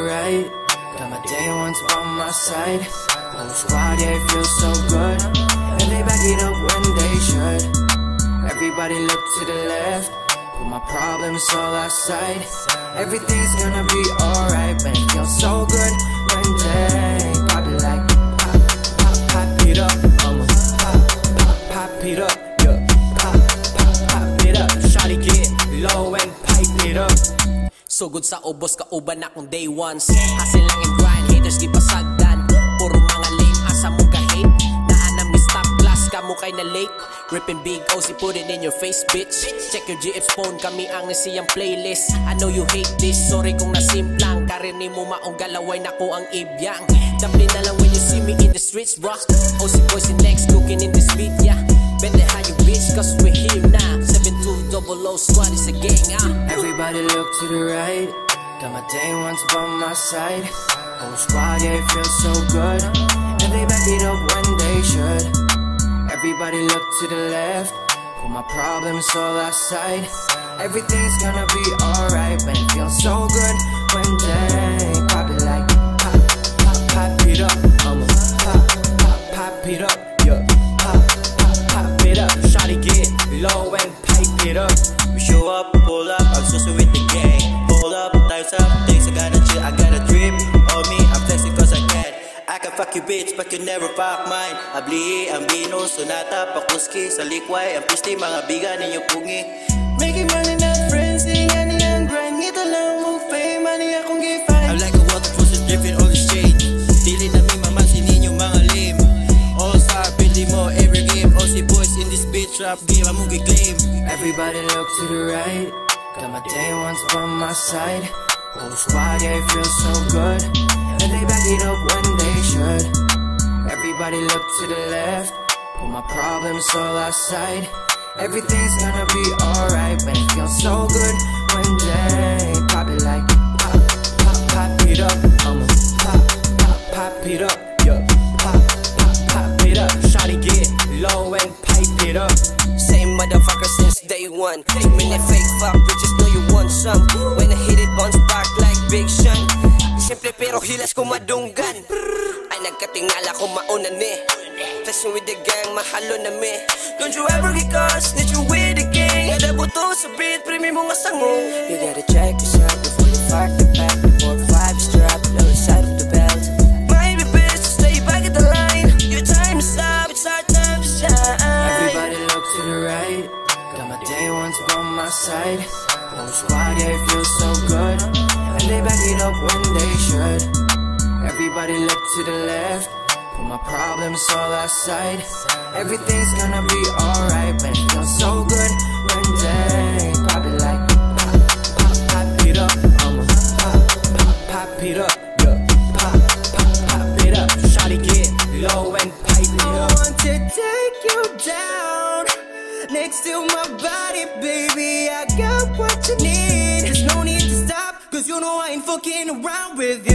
right. Got my day ones on my side. Whole squad, yeah, it feels so good. And they back it up when they should. Everybody look to the left. Put my problems all outside. Everything's gonna be alright. Man, it feels so good when they pop it like pop, pop, pop it up. I'ma pop, pop, pop it up. Yeah, pop, pop, pop it up. Shawty get low and pipe it up. So good sa ubos, kauban akong day ones. Hustle lang and grind, haters di pasagdan. Puro mga lame, asa mo ka-hate. Naanam ni stop class, kamo kay na late. Ripping big O's, put it in your face, bitch. Check your GF's phone, kami ang nasiyang playlist. I know you hate this, sorry kung nasimplang. Karini mo maong galaway, nako ang ibyang. Dumpling na lang when you see me in the streets, bro. OC boys and next, cooking in this beat, yeah. Better how you bitch, cause we're here now. 7200 squad is a gang, Everybody look to the right. Got my day ones by my side. Whole squad, yeah, it feels so good. And they back it up when they should. Everybody look to the left. Put my problems all outside. Everything's gonna be alright. Man, it feels so good when they pop it like pop, pop, pop it up. I'ma pop, pop, pop it up. Yeah, pop, pop, pop it up. Shawty get low and pipe it up. We show up, pull up, I'm so with the gang. Pull up, times up, things I gotta chill, I got a drip on me, I'm flexing cause I can. I can fuck you bitch, but you never fuck mine. Abli, ang bino, sonata, pakuski, sa likway, ang pisti, mga biga ninyo pungi. Making money, not friends, nga niyang grind, ngita lang mong fame, money akong gifine. I'm like a waterfall, dripping on the shade. Dili na mi mamansin ninyo mga lame. All-star, pili mo, every game, OC boys in this bitch rap game, I'm gonna claim. Everybody look to the right. Got my day ones by my side. Whole squad, yeah, it feels so good. And they back it up when they should. Everybody look to the left. Put my problems all outside. Everything's gonna be alright. Man, it feels so good when they pop it like pop, pop, pop it up. I'ma pop, pop, pop it up. Yeah, pop, pop, pop it up. Shawty get low and pipe it up. Same motherfucker since day one. Too many fake fuck bitches, know you want some. When I hit it, bounce back like Big Sean. Simple pero hilas ko madunggan. Ay nagkatingala ko mauna ni. Flexing with the gang, mahalo na me. Don't you ever get caught, snitching with the gang. Kada buto sa beat, premi mo nga sango. You gotta check yourself before you fuck the back. Before 5 is strapped, the other side of the belt. Maybe bitch, stay back at the line. Your time is up, it's our time to shine. Everybody look to the right. Got my day ones by my side. Whole squad, yeah, it feels so good. And they back it up when they should. Everybody look to the left. Put my problems all outside. Everything's gonna be alright. Man, it feels so good when they pop it like pop, pop, pop it up. I'ma pop, pop, pop it up. Yeah, pop, pop, pop it up. Shawty get low and pipe it up. I want to take you down next to my body, baby. I got what you need. There's no need to stop, cause you know I ain't fucking around with you.